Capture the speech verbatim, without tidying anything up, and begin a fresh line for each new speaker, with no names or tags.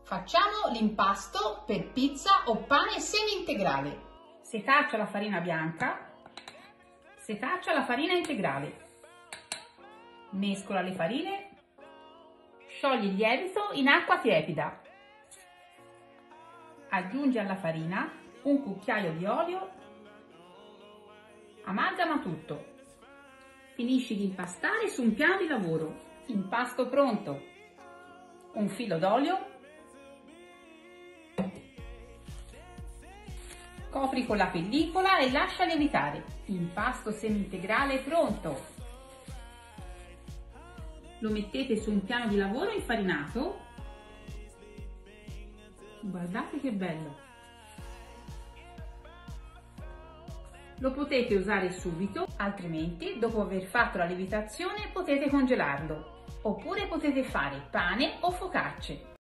Facciamo l'impasto per pizza o pane semi-integrale.
Setaccia la farina bianca, setaccia la farina integrale. Mescola le farine, sciogli il lievito in acqua tiepida. Aggiungi alla farina un cucchiaio di olio, amalgama tutto. Finisci di impastare su un piano di lavoro. Impasto pronto. Un filo d'olio. Copri con la pellicola e lascia lievitare. Impasto semi-integrale pronto. Lo mettete su un piano di lavoro infarinato. Guardate che bello! Lo potete usare subito, altrimenti dopo aver fatto la lievitazione potete congelarlo. Oppure potete fare pane o focacce.